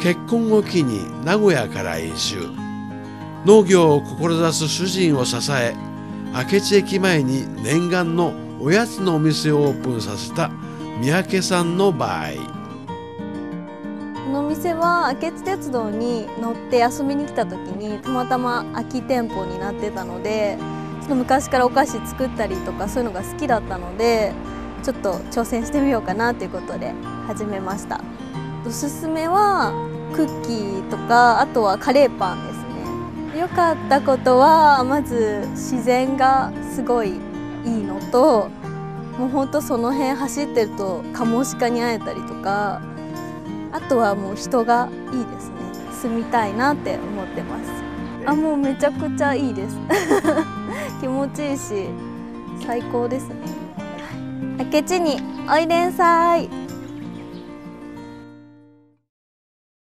結婚を機に名古屋から移住。農業を志す主人を支え、明智駅前に念願のおやつのお店をオープンさせた三宅さんの場合、 この店は明智鉄道に乗って遊びに来た時にたまたま空き店舗になってたので、ちょっと昔からお菓子作ったりとかそういうのが好きだったので、ちょっと挑戦してみようかなということで始めました。おすすめはクッキーとか、あとはカレーパンですね。良かったことはまず自然がすごいいいのと、もうほんとその辺走ってるとカモシカに会えたりとか、あとはもう人がいいですね。住みたいなって思ってます。もうめちゃくちゃいいです気持ちいいし最高ですね。明智においでんさい。